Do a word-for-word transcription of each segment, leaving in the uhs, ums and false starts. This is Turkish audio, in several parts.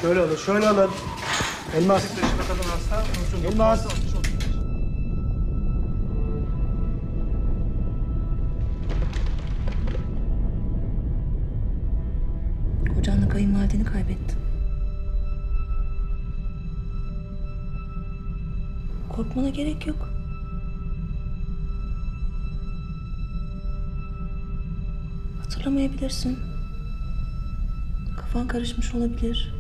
Şöyle alın, şöyle alın. Elmas. Yaşında kadın hasta. Elmas. Kocanla kayınvalideni kaybettin. Korkmana gerek yok. Hatırlamayabilirsin. Kafan karışmış olabilir.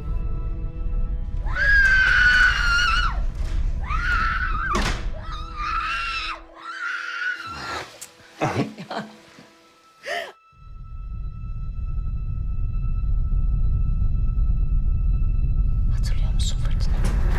Hatırlıyor musun Fırtına?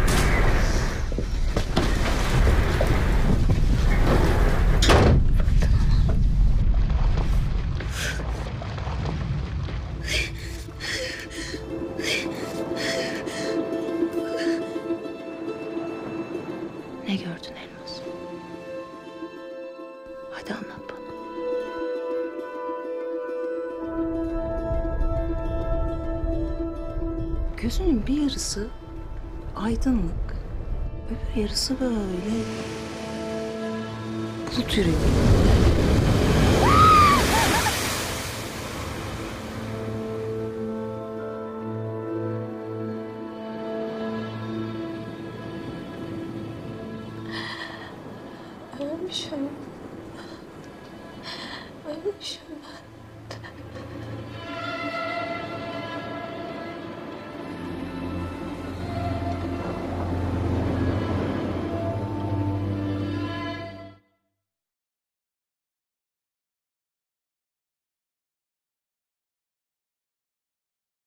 Ne gördün Elmas? Hadi anlat bana. Gözünün bir yarısı aydınlık, öbür yarısı böyle bulut yüreği. Ölmüşüm. Ölmüşüm.